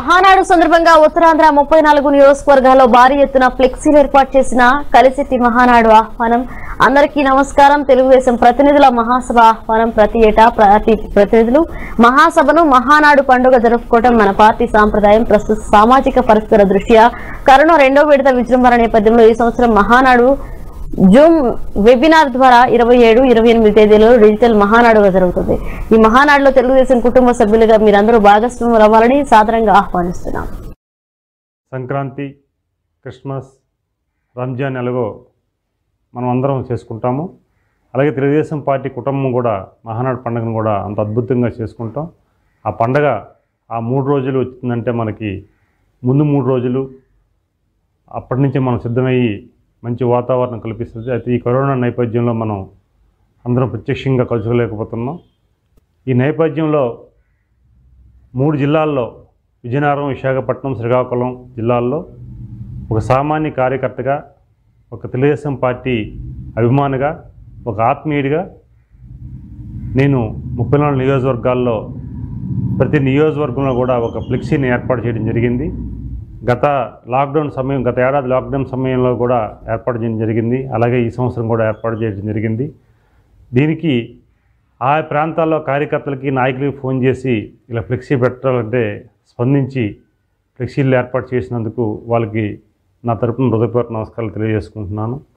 మహానాడు సందర్భంగా ఉత్తరాంధ్ర 34 నియోజకవర్గాల్లో భారీ ఎత్తున ఫ్లెక్సీలు ఏర్పాటు చేసిన కలిసిటి మహానాడు ఆహ్వానం. అందరికీ నమస్కారం. తెలుగుదేశం ప్రతినిధుల మహాసభ ఆహ్వానం. ప్రతి ఏటా ప్రతినిధులు మహాసభను మహానాడు పండుగ జరుపుకోవడం మన పార్టీ సాంప్రదాయం. ప్రస్తుత సామాజిక పరిస్థితుల దృష్ట్యా కరోనా రెండో విడత విజృంభణ నేపథ్యంలో ఈ సంవత్సరం మహానాడు జూమ్ వెబినార్ ద్వారా 27, 28 తేదీలో డిజిటల్ మహానాడుగా జరుగుతుంది. ఈ మహానాడులో తెలుగుదేశం కుటుంబ సభ్యులుగా మీరందరూ భాగస్వాములు అవ్వాలని సాదరంగా ఆహ్వానిస్తున్నాం. సంక్రాంతి, క్రిస్మస్, రంజాన్ ఎలాగో మనం అందరం చేసుకుంటాము. అలాగే తెలుగుదేశం పార్టీ కుటుంబం కూడా మహానాడు పండుగను కూడా అంత అద్భుతంగా చేసుకుంటాం. ఆ పండగ ఆ 3 రోజులు వచ్చిందంటే మనకి ముందు 3 రోజులు అప్పటి నుంచి మనం సిద్ధమయ్యి మంచి వాతావరణం కల్పిస్తుంది. అయితే ఈ కరోనా నేపథ్యంలో మనం అందరం ప్రత్యక్షంగా కలుసుకోలేకపోతున్నాం. ఈ నేపథ్యంలో 3 జిల్లాల్లో విజయనగరం, విశాఖపట్నం, శ్రీకాకుళం జిల్లాల్లో ఒక సామాన్య కార్యకర్తగా, ఒక తెలుగుదేశం పార్టీ అభిమానిగా, ఒక ఆత్మీయుడిగా నేను 34 నియోజకవర్గాల్లో ప్రతి నియోజకవర్గంలో కూడా ఒక ఫ్లెక్సీని ఏర్పాటు చేయడం జరిగింది. గత ఏడాది లాక్డౌన్ సమయంలో కూడా ఏర్పాటు చేయడం జరిగింది. అలాగే ఈ సంవత్సరం కూడా ఏర్పాటు చేయడం జరిగింది. దీనికి ఆ ప్రాంతాల్లో కార్యకర్తలకి, నాయకులకి ఫోన్ చేసి ఇలా ఫ్లెక్సీ పెట్టాలంటే స్పందించి ఫ్లెక్సీలు ఏర్పాటు చేసినందుకు వాళ్ళకి నా తరపున హృదయపూర్వక నమస్కారాలు తెలియజేసుకుంటున్నాను.